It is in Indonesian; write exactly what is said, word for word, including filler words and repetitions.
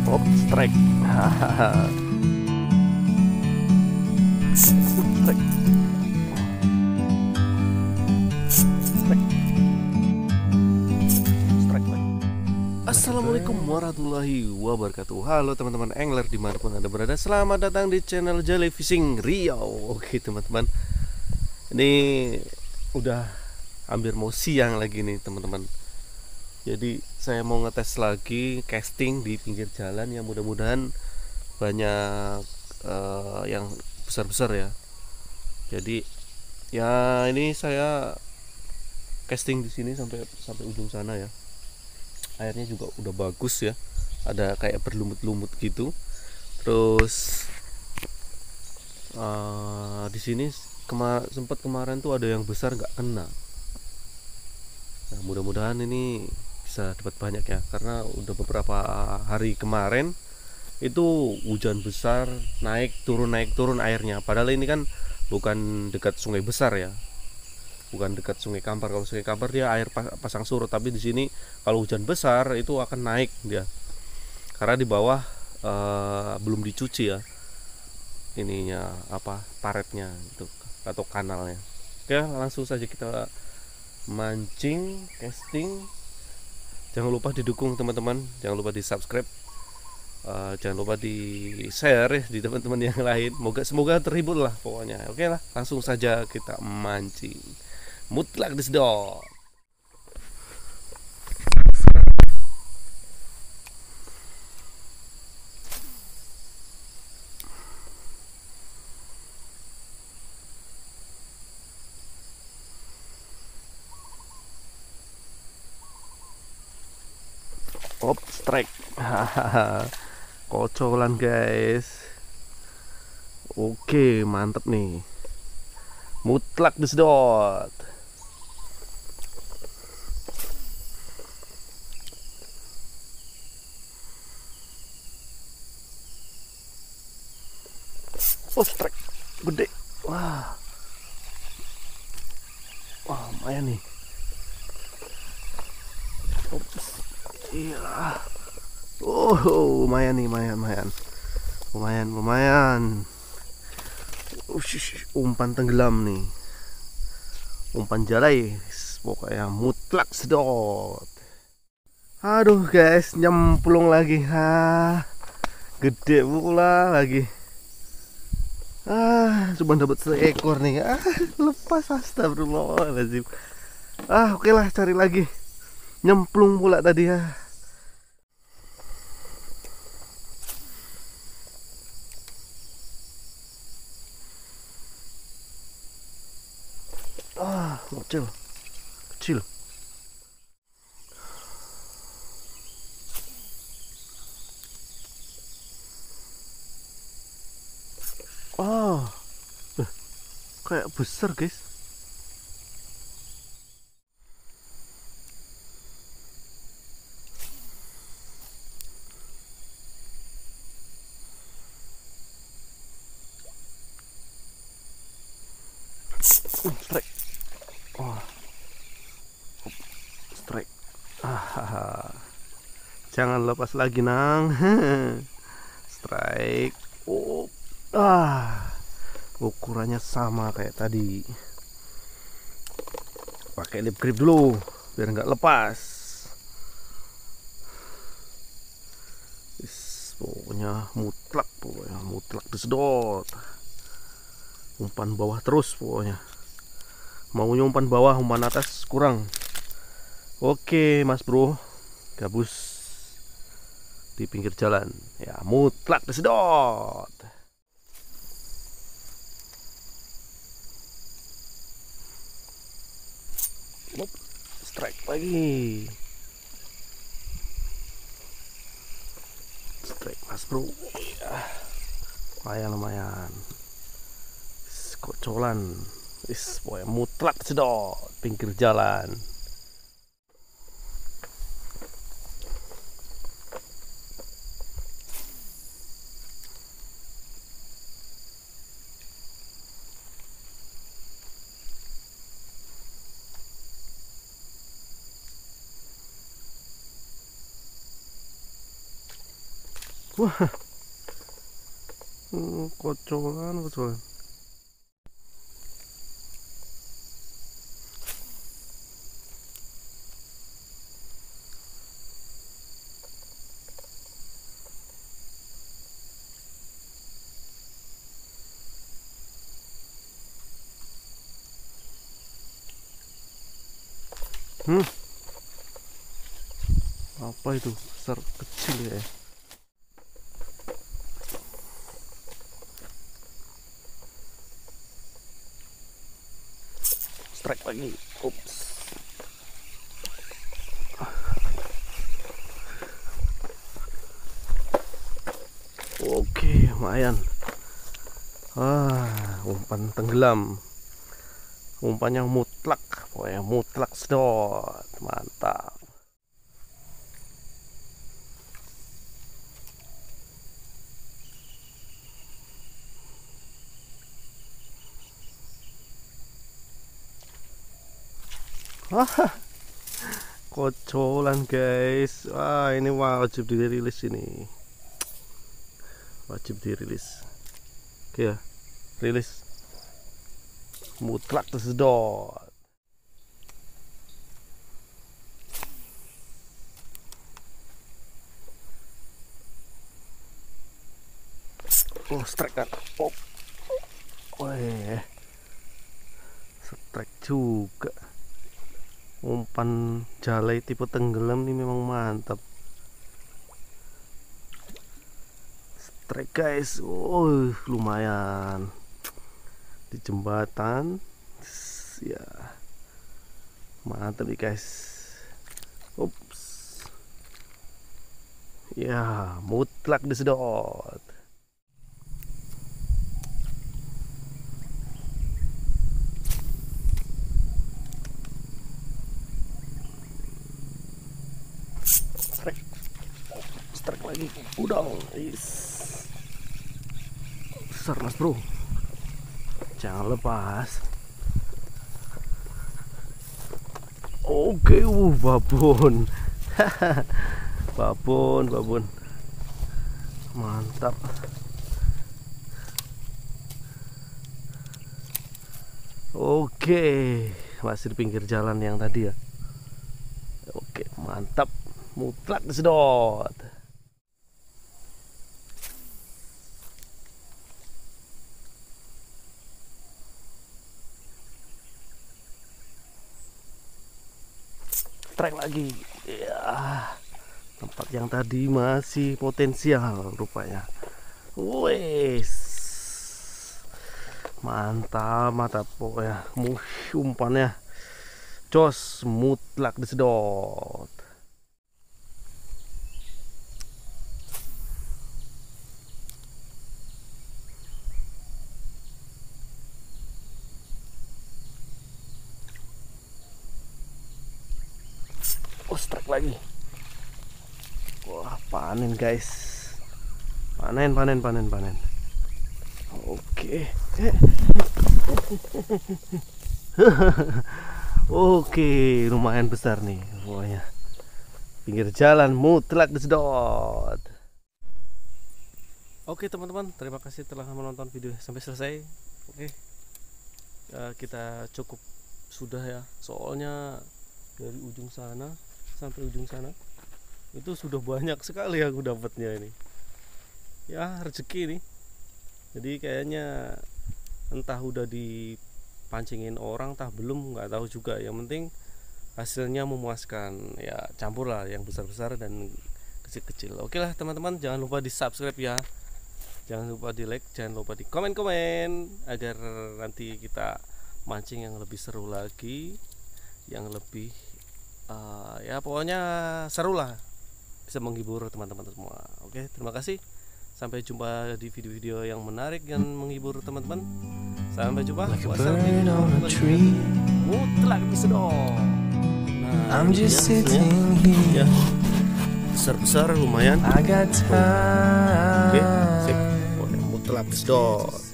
Pop strike. Strike. Strike. Strike lagi. Assalamualaikum warahmatullahi wabarakatuh. Halo teman-teman angler dimanapun anda berada, selamat datang di channel Jali Fishing Riau. Oke teman-teman, ini udah hampir mau siang lagi nih teman-teman. Jadi saya mau ngetes lagi casting di pinggir jalan yang mudah-mudahan banyak uh, yang besar-besar ya. Jadi ya ini saya casting di sini sampai sampai ujung sana ya. Airnya juga udah bagus ya. Ada kayak berlumut-lumut gitu. Terus uh, di sini kemar sempat kemarin tuh ada yang besar nggak kena. Nah, mudah-mudahan ini bisa dapat banyak ya, karena udah beberapa hari kemarin itu hujan besar, naik turun naik turun airnya. Padahal ini kan bukan dekat sungai besar ya, bukan dekat sungai Kampar. Kalau sungai Kampar dia air pasang surut, tapi di sini kalau hujan besar itu akan naik dia, karena di bawah uh, belum dicuci ya ininya apa paretnya itu atau kanalnya. Oke, langsung saja kita mancing casting. Jangan lupa didukung teman-teman, jangan lupa di subscribe, uh, jangan lupa di share ya di teman-teman yang lain. Semoga semoga terhibur lah pokoknya. Oke lah, langsung saja kita mancing. Mutlak disedot. Pop strike. Kocolan guys. Oke, mantep nih. Mutlak disedot. Oh, strike gede. Wah. Wah, lumayan nih. Ops. Iya. Oh, lumayan nih, lumayan, lumayan. Lumayan, lumayan. Ush, umpan tenggelam nih. Umpan jalai. Pokoknya mutlak sedot. Aduh guys, nyemplung lagi. Ah, gede pula lagi. Ah, cuma dapat seekor nih. Ah, lepas, astagfirullahaladzim. Ah, oke lah, cari lagi. Nyemplung pula tadi ya. Ah, kecil, kecil. Ah, eh, kayak besar guys. Uh, strike. Wah, strike. Ah, jangan lepas lagi nang. Strike. Oh, ah, ukurannya sama kayak tadi. Pakai lip grip dulu biar nggak lepas. Is, pokoknya mutlak, pokoknya mutlak disedot. Umpan bawah terus pokoknya. Maunya umpan bawah, umpan atas kurang. Oke mas bro, gabus di pinggir jalan ya, mutlak disedot. Lop, strike lagi. Strike mas bro ya. Lumayan lumayan. Kocolan. Is, pokoknya mutlak sedot pinggir jalan. Wah, hmm, kocolan kocolan. Hmm, apa itu? Besar kecil ya. Strike lagi. Ups. Oke, lumayan. Ah, umpan tenggelam. Umpan yang mutlak, pokoknya mutlak sedot, mantap. Wah, kocolan guys. Wah, ini wajib dirilis ini. Wajib dirilis. Oke ya, rilis. Mutlak tersedot. Oh, strike kan. Oh. Weh. Strike juga. Umpan jalai tipe tenggelam ini memang mantap. Strike guys. Oh, lumayan. Di jembatan. Ya. Mantap nih guys. Ups. Ya, mutlak disedot. Strike. Strike lagi. Udang. Is. Besar mas bro. Jangan lepas. Oke, uh, babon. babon, babon. Mantap. Oke, masih di pinggir jalan yang tadi ya. Oke, mantap. Mutlak disedot. Strike lagi. Ya, tempat yang tadi masih potensial rupanya. Wes, mantap, mantap pokoknya. Umpannya jos, mutlak disedot. Oh, strike lagi. Wah, panen guys. Panen, panen, panen, panen. Oke. Oke, lumayan besar nih pokoknya. Pinggir jalan, mutlak disedot. Oke teman-teman, terima kasih telah menonton video sampai selesai. Oke, ya, kita cukup sudah ya. Soalnya dari ujung sana sampai ujung sana itu sudah banyak sekali aku dapatnya ini. Ya, rezeki nih. Jadi kayaknya entah udah dipancingin orang, entah belum, nggak tahu juga. Yang penting hasilnya memuaskan. Ya, campur lah yang besar-besar dan kecil-kecil. Oke lah teman-teman, jangan lupa di subscribe ya. Jangan lupa di like, jangan lupa di komen-komen agar nanti kita mancing yang lebih seru lagi, yang lebih uh, ya pokoknya seru lah, bisa menghibur teman-teman semua. Oke, terima kasih. Sampai jumpa di video-video yang menarik dan menghibur teman-teman. Sampai jumpa. Wassalamualaikum. Mutlak disedot. Nah, I'm just ya, sitting here. Ya. Besar-besar lumayan. Oke, sip. Mutlak disedot.